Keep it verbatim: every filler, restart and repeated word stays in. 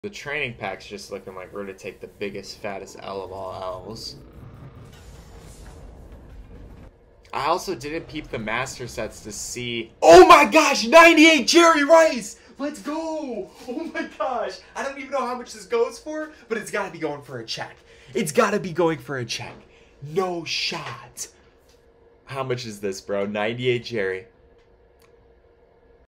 The training pack's just looking like we're gonna take the biggest, fattest L of all L's. I also didn't peep the master sets to see... Oh my gosh! ninety-eight Jerry Rice! Let's go! Oh my gosh! I don't even know how much this goes for, but it's gotta be going for a check. It's gotta be going for a check. No shot. How much is this, bro? ninety-eight Jerry.